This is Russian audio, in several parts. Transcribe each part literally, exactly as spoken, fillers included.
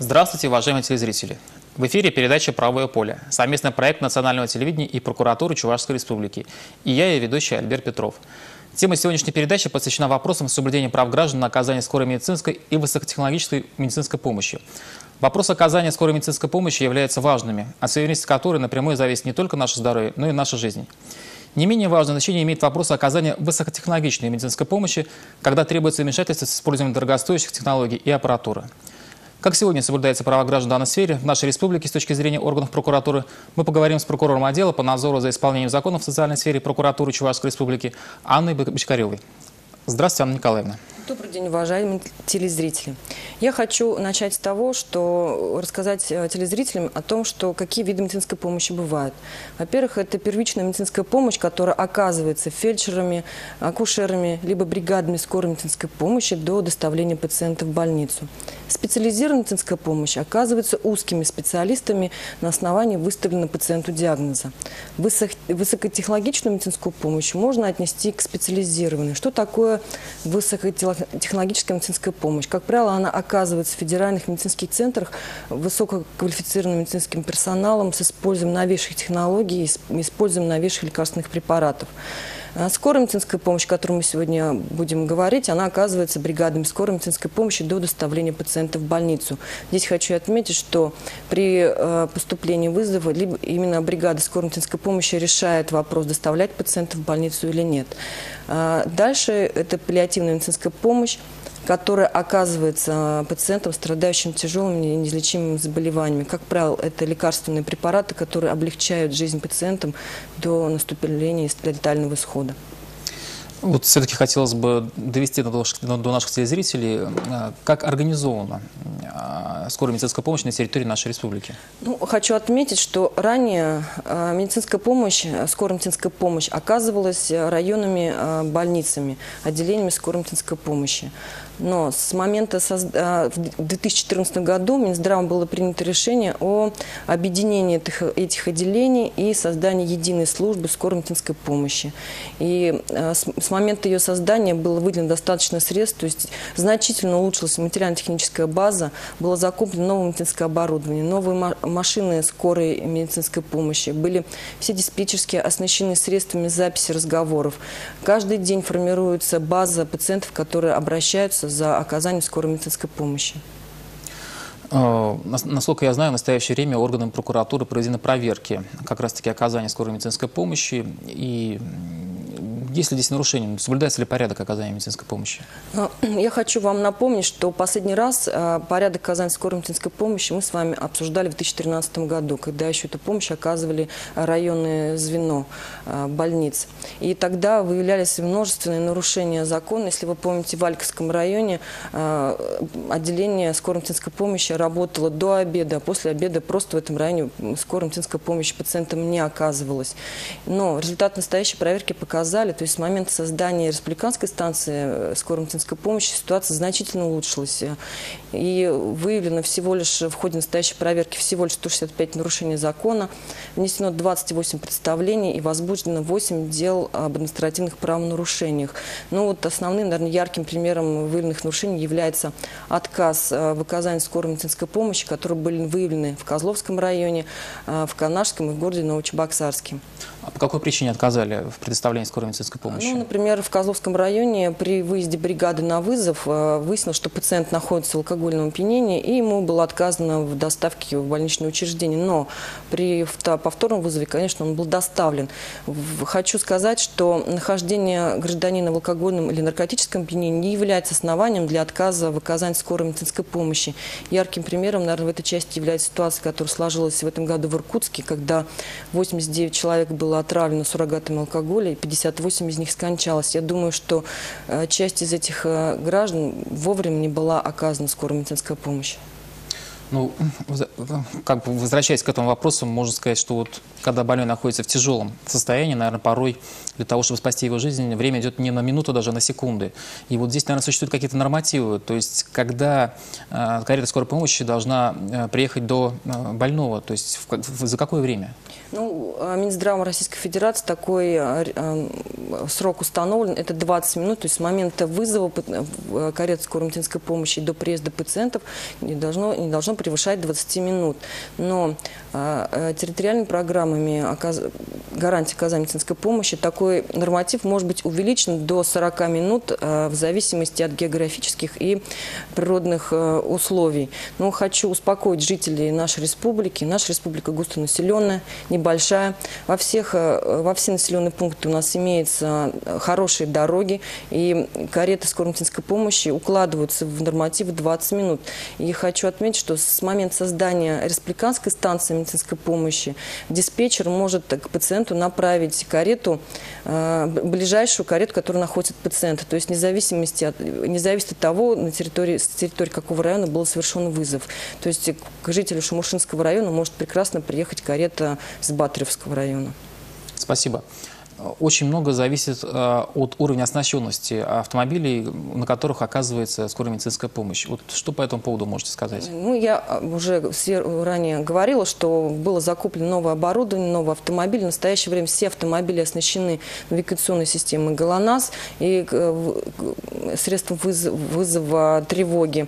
Здравствуйте, уважаемые телезрители! В эфире передача «Правое поле», совместный проект Национального телевидения и прокуратуры Чувашской Республики. И я, ее ведущий Альберт Петров. Тема сегодняшней передачи посвящена вопросам соблюдения прав граждан на оказание скорой медицинской и высокотехнологической медицинской помощи. Вопрос оказания скорой медицинской помощи является важными, от современности которой напрямую зависит не только наше здоровье, но и наша жизнь. Не менее важное значение имеет вопрос оказания высокотехнологичной медицинской помощи, когда требуется вмешательство с использованием дорогостоящих технологий и аппаратуры. Как сегодня соблюдаются права граждан в данной сфере в нашей республике с точки зрения органов прокуратуры, мы поговорим с прокурором отдела по надзору за исполнением законов в социальной сфере прокуратуры Чувашской Республики Анной Бочкаревой. Здравствуйте, Анна Николаевна. Добрый день, уважаемые телезрители. Я хочу начать с того, что рассказать телезрителям о том, что какие виды медицинской помощи бывают. Во-первых, это первичная медицинская помощь, которая оказывается фельдшерами, акушерами, либо бригадами скорой медицинской помощи до доставления пациента в больницу. Специализированная медицинская помощь оказывается узкими специалистами на основании выставленного пациенту диагноза. Высокотехнологичную медицинскую помощь можно отнести к специализированной. Что такое высокотехнологичная технологическая медицинская помощь? Как правило, она оказывается в федеральных медицинских центрах высококвалифицированным медицинским персоналом с использованием новейших технологий и с использованием новейших лекарственных препаратов. Скорая медицинская помощь, о которой мы сегодня будем говорить, она оказывается бригадами скорой медицинской помощи до доставления пациента в больницу. Здесь хочу отметить, что при поступлении вызова либо именно бригада скорой медицинской помощи решает вопрос, доставлять пациента в больницу или нет. Дальше это паллиативная медицинская помощь, которая оказывается пациентам, страдающим тяжелыми и неизлечимыми заболеваниями. Как правило, это лекарственные препараты, которые облегчают жизнь пациентам до наступления летального исхода. Вот все-таки хотелось бы довести до, до наших телезрителей, как организована скорая медицинская помощь на территории нашей республики. Ну, хочу отметить, что ранее медицинская помощь, скорая медицинская помощь оказывалась районными больницами, отделениями скорой медицинской помощи. Но с момента созда... в две тысячи четырнадцатом году Минздравом было принято решение о объединении этих, этих отделений и создании единой службы скорой медицинской помощи. И с, с момента ее создания было выделено достаточно средств, то есть значительно улучшилась материально-техническая база, было закуплено новое медицинское оборудование, новые машины скорой медицинской помощи, были все диспетчерские оснащены средствами записи разговоров. Каждый день формируется база пациентов, которые обращаются за оказание скорой медицинской помощи. Насколько я знаю, в настоящее время органами прокуратуры проведены проверки как раз-таки оказания скорой медицинской помощи. И есть ли здесь нарушения? Соблюдается ли порядок оказания медицинской помощи? Я хочу вам напомнить, что последний раз порядок оказания скорой медицинской помощи мы с вами обсуждали в две тысячи тринадцатом году, когда еще эту помощь оказывали районное звено больниц. И тогда выявлялись множественные нарушения закона. Если вы помните, в Альковском районе отделение скорой медицинской помощи работало до обеда, а после обеда просто в этом районе скорой медицинской помощи пациентам не оказывалось. Но результаты настоящей проверки показали, то есть с момента создания республиканской станции скорой медицинской помощи ситуация значительно улучшилась. И выявлено всего лишь в ходе настоящей проверки всего лишь сто шестьдесят пять нарушений закона, внесено двадцать восемь представлений и возбуждено восемь дел об административных правонарушениях. Ну вот основным, наверное, ярким примером выявленных нарушений является отказ в оказании скорой медицинской помощи, которые были выявлены в Козловском районе, в Канашском и в городе Новочебоксарске. А по какой причине отказали в предоставлении скорой медицинской помощи? Ну, например, в Козловском районе при выезде бригады на вызов выяснилось, что пациент находится в алкогольном опьянении, и ему было отказано в доставке в больничное учреждение. Но при повторном вызове, конечно, он был доставлен. Хочу сказать, что нахождение гражданина в алкогольном или наркотическом опьянении не является основанием для отказа в оказании скорой медицинской помощи. Ярким примером, наверное, в этой части является ситуация, которая сложилась в этом году в Иркутске, когда восемьдесят девять человек было отравлено суррогатами алкоголя, и пятьдесят восемь из них скончалось. Я думаю, что э, часть из этих э, граждан вовремя не была оказана скорая медицинская помощь. Ну, как бы возвращаясь к этому вопросу, можно сказать, что вот когда больной находится в тяжелом состоянии, наверное, порой для того, чтобы спасти его жизнь, время идет не на минуту, даже а на секунды. И вот здесь, наверное, существуют какие-то нормативы, то есть когда э, карета скорой помощи должна э, приехать до э, больного, то есть в, в, за какое время? Ну, Минздравом Российской Федерации такой э, срок установлен, это двадцать минут, то есть с момента вызова кареты скорой медицинской помощи до приезда пациентов не должно, не должно превышать двадцати минут. Но э, территориальными программами оказ... гарантии оказания медицинской помощи такой норматив может быть увеличен до сорока минут э, в зависимости от географических и природных э, условий. Но хочу успокоить жителей нашей республики. Наша республика густонаселенная, небольшая. Во, всех, во все населенные пункты у нас имеются хорошие дороги, и кареты скорой медицинской помощи укладываются в норматив двадцать минут. И хочу отметить, что с момента создания республиканской станции медицинской помощи диспетчер может к пациенту направить карету, ближайшую карету, которая находится от пациента. То есть независимости от, не зависит от того, на территории, с территории какого района был совершен вызов. То есть к жителю Шамушинского района может прекрасно приехать карета с Батаревского района. Спасибо. Очень много зависит э, от уровня оснащенности автомобилей, на которых оказывается скорая медицинская помощь. Вот что по этому поводу можете сказать? Ну, я уже ранее говорила, что было закуплено новое оборудование, новый автомобиль. В настоящее время все автомобили оснащены навигационной системой ГЛОНАСС и средством вызова, вызова тревоги.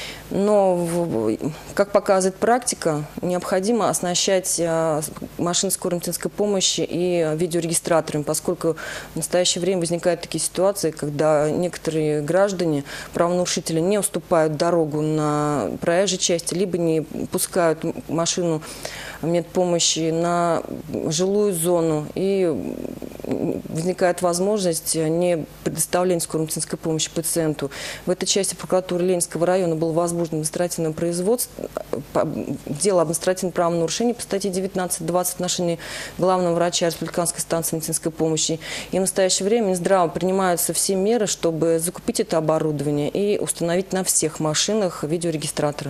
Но, как показывает практика, необходимо оснащать машины скорой медицинской помощи и видеорегистраторами, поскольку в настоящее время возникают такие ситуации, когда некоторые граждане, правонарушители, не уступают дорогу на проезжей части, либо не пускают машину медпомощи на жилую зону, и возникает возможность не предоставления скорой медицинской помощи пациенту. В этой части прокуратуры Ленинского района был возбужден административное производство, дело об административном правонарушении по статье девятнадцать двадцать в отношении главного врача республиканской станции медицинской помощи. И в настоящее время Минздравом принимаются все меры, чтобы закупить это оборудование и установить на всех машинах видеорегистраторы.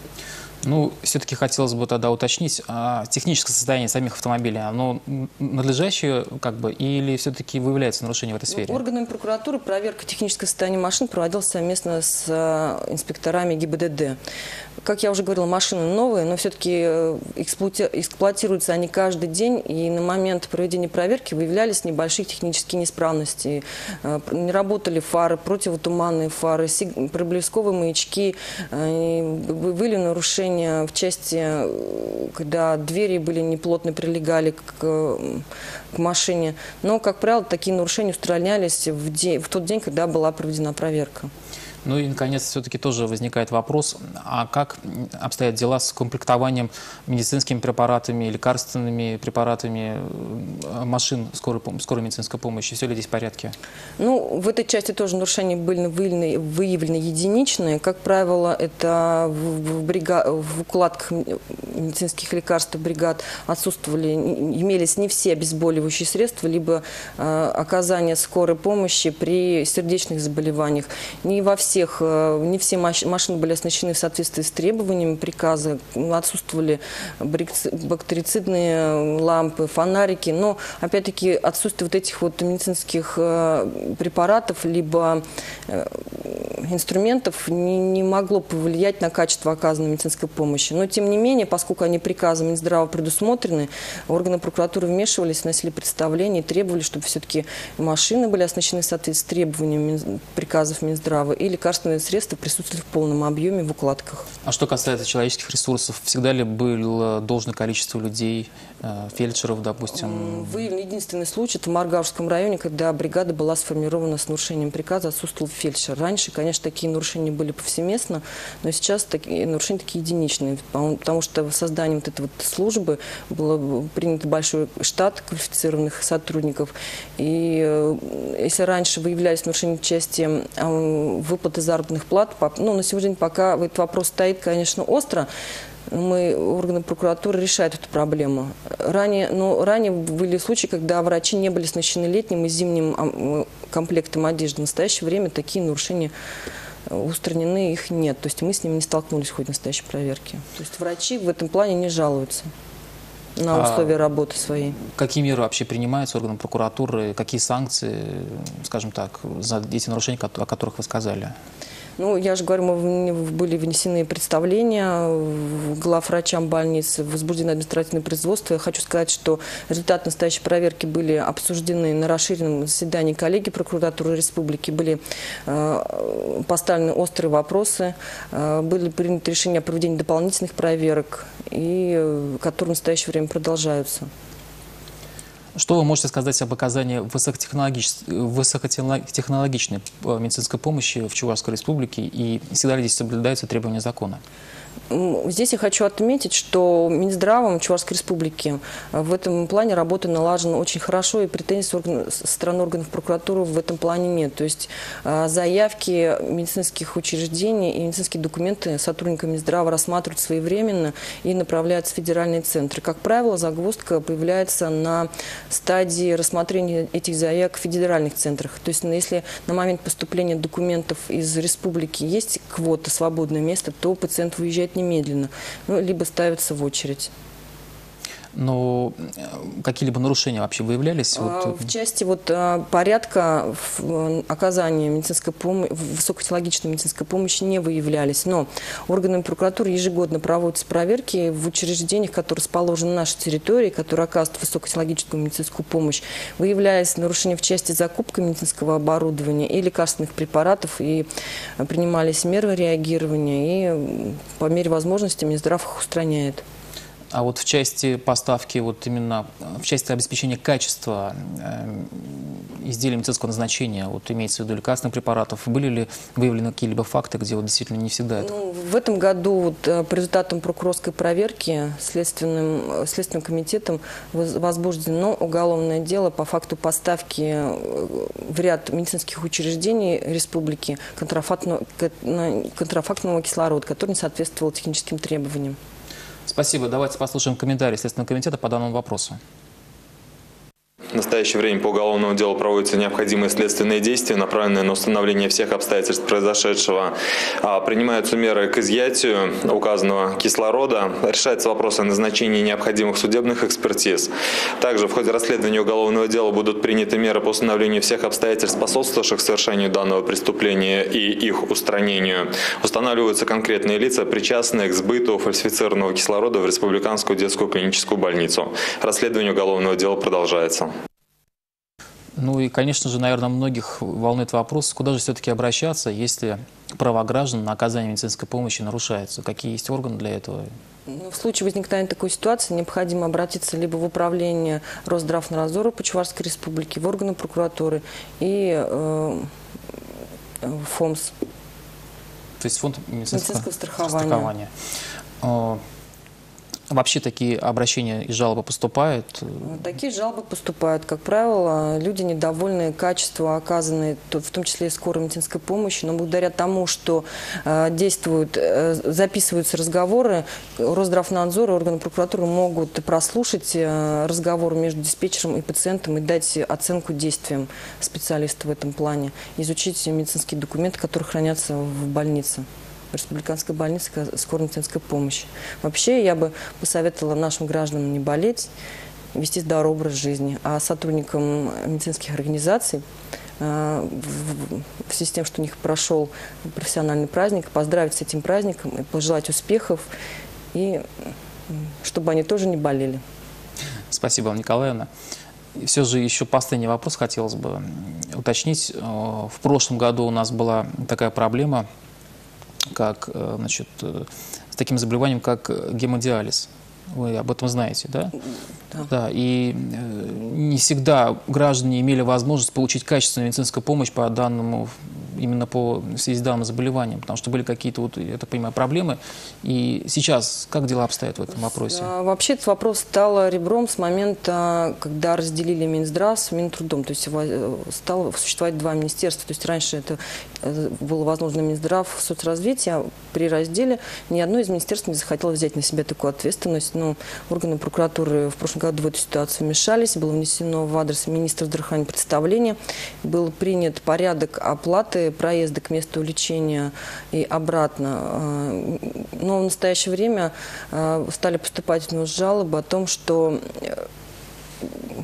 Ну, все-таки хотелось бы тогда уточнить, а техническое состояние самих автомобилей, оно надлежащее, как бы, или все-таки выявляется нарушение в этой сфере? Органами прокуратуры проверка технического состояния машин проводилась совместно с инспекторами ГИБДД. Как я уже говорила, машины новые, но все-таки эксплуатируются они каждый день, и на момент проведения проверки выявлялись небольшие технические неисправности. Не работали фары, противотуманные фары, проблесковые маячки, были нарушения в части, когда двери были неплотно прилегали к, к машине. Но, как правило, такие нарушения устранялись в, день, в тот день, когда была проведена проверка. Ну и, наконец, все-таки тоже возникает вопрос, а как обстоят дела с комплектованием медицинскими препаратами, лекарственными препаратами машин скорой, скорой медицинской помощи? Все ли здесь в порядке? Ну, в этой части тоже нарушения были выявлены, выявлены единичные. Как правило, это в, в, брига... в укладках медицинских лекарств бригад отсутствовали, имелись не все обезболивающие средства, либо э, оказание скорой помощи при сердечных заболеваниях. Не во всех Всех, не все машины были оснащены в соответствии с требованиями приказа, отсутствовали бактерицидные лампы, фонарики, но опять-таки отсутствие вот этих вот медицинских препаратов либо инструментов не, не могло повлиять на качество оказанной медицинской помощи. Но тем не менее, поскольку они приказом Минздрава предусмотрены, органы прокуратуры вмешивались, носили представления и требовали, чтобы все-таки машины были оснащены в соответствии с требованиями приказов Минздрава и лекарственные средства присутствовали в полном объеме в укладках. А что касается человеческих ресурсов, всегда ли было должное количество людей, фельдшеров, допустим? Выявлен единственный случай, это в Маргавском районе, когда бригада была сформирована с нарушением приказа, отсутствовал фельдшер. Раньше, конечно, такие нарушения были повсеместно, но сейчас такие нарушения такие единичные, потому что в создании вот этой вот службы был принят большой штат квалифицированных сотрудников. И если раньше выявлялись нарушения в части выплаты заработных плат, ну, на сегодня пока этот вопрос стоит, конечно, остро. Мы, органы прокуратуры, решают эту проблему. Ранее, но ранее были случаи, когда врачи не были оснащены летним и зимним комплектом одежды. В настоящее время такие нарушения устранены, их нет. То есть мы с ними не столкнулись в ходе настоящей проверки. То есть врачи в этом плане не жалуются на условия а работы своей. Какие меры вообще принимаются органом прокуратуры? Какие санкции, скажем так, за эти нарушения, о которых вы сказали? Ну, я же говорю, мы были внесены представления главврачам больниц, возбуждено административное производство. Я хочу сказать, что результаты настоящей проверки были обсуждены на расширенном заседании коллегии прокуратуры республики, были э, поставлены острые вопросы, э, были приняты решения о проведении дополнительных проверок, и, э, которые в настоящее время продолжаются. Что вы можете сказать об оказании высокотехнологич... высокотехнологичной медицинской помощи в Чувашской республике, и всегда ли здесь соблюдаются требования закона? Здесь я хочу отметить, что Минздравом Чувашской республики в этом плане работа налажена очень хорошо, и претензий орган... со стороны органов прокуратуры в этом плане нет. То есть заявки медицинских учреждений и медицинские документы сотрудниками Минздрава рассматривают своевременно и направляются в федеральные центры. Как правило, загвоздка появляется на стадии рассмотрения этих заявок в федеральных центрах. То есть если на момент поступления документов из республики есть квота, свободное место, то пациент выезжает немедленно, ну, либо ставится в очередь. Но какие-либо нарушения вообще выявлялись? Вот... В части вот порядка оказания медицинской помощи, высокотехнологичной медицинской помощи не выявлялись. Но органами прокуратуры ежегодно проводятся проверки в учреждениях, которые расположены на нашей территории, которые оказывают высокотехнологичную медицинскую помощь. Выявляясь нарушения в части закупки медицинского оборудования и лекарственных препаратов, и принимались меры реагирования, и по мере возможности Минздрав их устраняет. А вот в части поставки, вот именно в части обеспечения качества э, изделий медицинского назначения, вот имеется в виду лекарственных препаратов, были ли выявлены какие-либо факты, где вот действительно не всегда это? Ну, в этом году вот, по результатам прокурорской проверки следственным, следственным комитетом возбуждено уголовное дело по факту поставки в ряд медицинских учреждений республики контрафактного, контрафактного кислорода, который не соответствовал техническим требованиям. Спасибо. Давайте послушаем комментарий Следственного комитета по данному вопросу. В настоящее время по уголовному делу проводятся необходимые следственные действия, направленные на установление всех обстоятельств произошедшего. Принимаются меры к изъятию указанного кислорода. Решается вопрос о назначении необходимых судебных экспертиз. Также в ходе расследования уголовного дела будут приняты меры по установлению всех обстоятельств, способствовавших совершению данного преступления и их устранению. Устанавливаются конкретные лица, причастные к сбыту фальсифицированного кислорода в Республиканскую детскую клиническую больницу. Расследование уголовного дела продолжается. Ну и, конечно же, наверное, многих волнует вопрос, куда же все-таки обращаться, если права граждан на оказание медицинской помощи нарушаются. Какие есть органы для этого? В случае возникновения такой ситуации необходимо обратиться либо в управление Росздравнадзора по Чувашской республике, в органы прокуратуры и э, в ФОМС. То есть фонд медицинского, медицинского страхования. страхования. Вообще такие обращения и жалобы поступают? Такие жалобы поступают. Как правило, люди недовольны качеством оказанной, в том числе и скорой медицинской помощи, но благодаря тому, что э, действуют, э, записываются разговоры, Росздравнадзор и органы прокуратуры могут прослушать э, разговор между диспетчером и пациентом и дать оценку действиям специалиста в этом плане, изучить медицинские документы, которые хранятся в больнице. Республиканской больницы скорой медицинской помощи. Вообще, я бы посоветовала нашим гражданам не болеть, вести здоровый образ жизни, а сотрудникам медицинских организаций в связи с тем, что у них прошел профессиональный праздник, поздравить с этим праздником и пожелать успехов, и чтобы они тоже не болели. Спасибо, Анна Николаевна. И все же еще последний вопрос хотелось бы уточнить. В прошлом году у нас была такая проблема, как, значит, с таким заболеванием, как гемодиализ. Вы об этом знаете, да? Да. Да. И не всегда граждане имели возможность получить качественную медицинскую помощь по данному, именно по в связи с данным заболеванием, потому что были какие-то, вот, я так понимаю, проблемы. И сейчас как дела обстоят в этом вопросе? Вообще этот вопрос стал ребром с момента, когда разделили Минздрав с Минтрудом. То есть стало существовать два министерства. То есть раньше это было возможно Минздрав, соцразвитие. При разделе ни одно из министерств не захотело взять на себя такую ответственность. Но органы прокуратуры в прошлом году в эту ситуацию вмешались. Было внесено в адрес министра здравоохранения представление. Был принят порядок оплаты проезда к месту лечения и обратно. Но в настоящее время стали поступать жалобы о том, что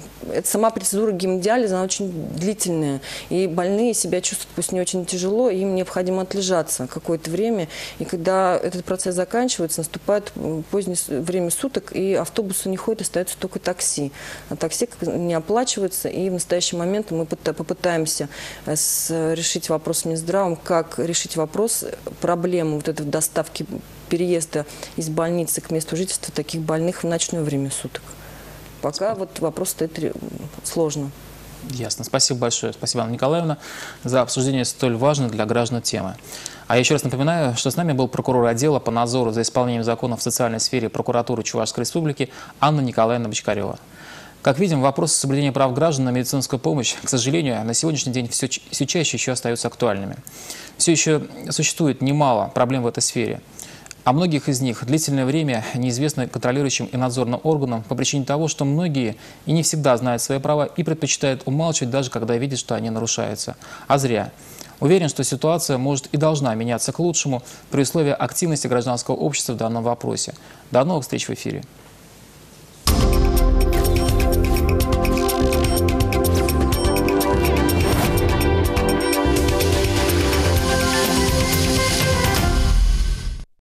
это сама процедура гемодиализа, она очень длительная. И больные себя чувствуют пусть не очень тяжело, и им необходимо отлежаться какое-то время. И когда этот процесс заканчивается, наступает позднее время суток, и автобусы не ходят, остается только такси. А такси не оплачивается, и в настоящий момент мы попытаемся решить вопрос с Минздравом, как решить вопрос, проблему вот этой доставки, переезда из больницы к месту жительства таких больных в ночное время суток. Пока вот вопрос стоит сложно. Ясно. Спасибо большое. Спасибо, Анна Николаевна, за обсуждение столь важной для граждан темы. А я еще раз напоминаю, что с нами был прокурор отдела по надзору за исполнением законов в социальной сфере прокуратуры Чувашской Республики Анна Николаевна Бочкарева. Как видим, вопросы соблюдения прав граждан на медицинскую помощь, к сожалению, на сегодняшний день все, все чаще еще остаются актуальными. Все еще существует немало проблем в этой сфере. О многих из них длительное время неизвестно контролирующим и надзорным органам по причине того, что многие и не всегда знают свои права и предпочитают умалчивать, даже когда видят, что они нарушаются. А зря. Уверен, что ситуация может и должна меняться к лучшему при условии активности гражданского общества в данном вопросе. До новых встреч в эфире.